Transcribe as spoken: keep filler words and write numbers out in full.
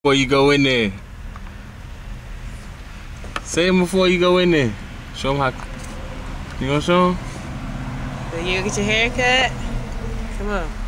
Before you go in there. Say them before you go in there. Show them how. You gonna show them? So you get your hair cut? Come on.